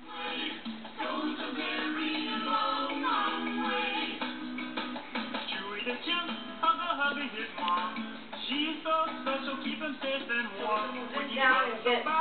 Goes a very long, long way. Chewy the chimp, huggy his mom. She's so special, keep him safe and warm. When he talks about